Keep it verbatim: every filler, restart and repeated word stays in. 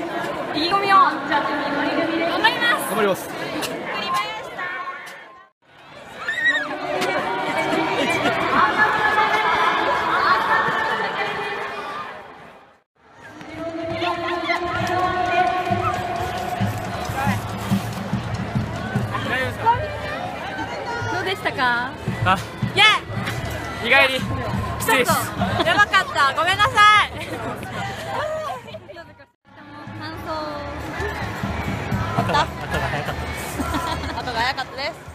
意気込みを頑張ります。 頑張ります。 どうでしたか？ あ、 イエ意外にきついです。 やばかった。ごめんなさい。感想。 後が後が早かったです。 後が早かったです。